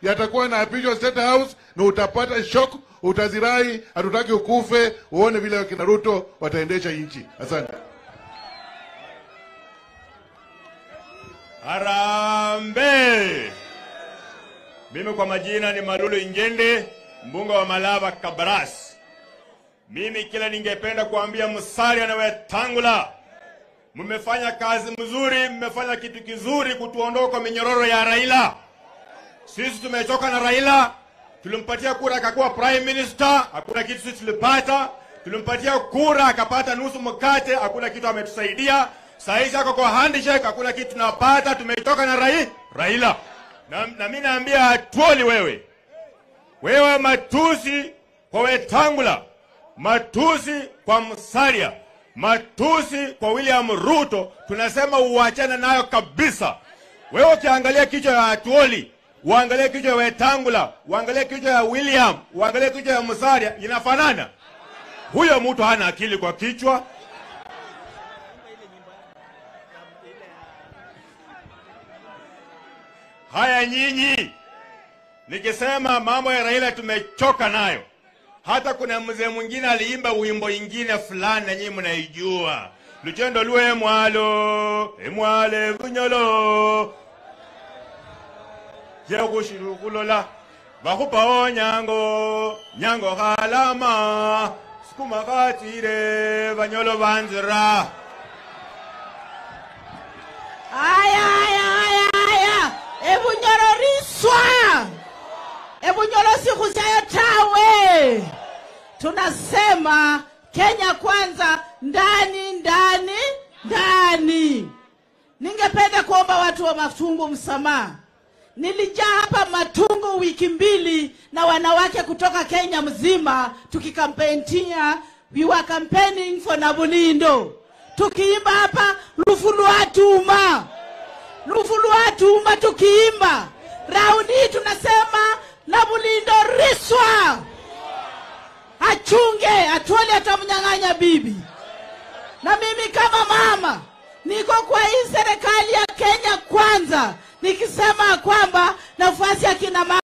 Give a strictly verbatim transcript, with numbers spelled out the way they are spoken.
yatakuwa na apishwa State House na utapata shock, utazirai, hatutaki ukufe, uone vile wakina Ruto wataendesha nchi. Asante. Harambe. Mimi kwa majina ni Malulu Ingende, mbunge wa Malava Kabaras. Mimi kila ningependa kuambia Musalia na Wetangula, mmefanya kazi mzuri, mmefanya kitu kizuri kutuondoa kwa minyororo ya Raila. Sisi tumechoka na Raila, tulimpatia kura akakuwa prime minister, hakuna kitu sisi tulipata. Tulimpatia kura akapata nusu mkate, hakuna kitu ametusaidia. Saizi ako kwa handshake, hakuna kitu tunapata, tumechoka na Rai, Raila. Na, na mimi naambia Atwoli wewe. Wewe matusi kwa Wetangula, matusi kwa Musalia, matusi kwa William Ruto, tunasema uachane nayo kabisa. Wewe ukiangalia kichwa ya Atwoli, uangalie kichwa ya Wetangula, uangalie kichwa ya William, uangalie kichwa ya Musalia, inafanana. Huyo mtu hana akili kwa kichwa. Haya nyinyi, nikisema mambo ya Raila tumechoka nayo. Hata kuna mzee mwingine aliimba wimbo ingine fulani na nyinyi mnaijua. Luchendo luwe mwalo, emwale vunyolo. Jeo kushiru kulola, bakupa o nyango, nyango halama. Sukuma katire, vanyolo banzira. Aya, aya, aya, aya. Ebu nyororiswa. Ebu nyorosi kuchaya tawe. Tunasema Kenya kwanza, ndani, ndani, ndani. Ningependa kuomba watu wa Matungu msamaha. Nilijaa hapa Matungu wiki mbili na wanawake kutoka Kenya mzima tukikampenia. We were campaigning for Nabulindo. Tukiimba hapa Lufulu Atuma. Lufulu Atuma tukiimba. Raundi tunasema Nabulindo riswa. Achunge, Atwoli atamnyang'anya bibi. Na mimi kama mama niko kwa hii serikali ya Kenya kwanza nikisema kwamba nafasi ya kina mama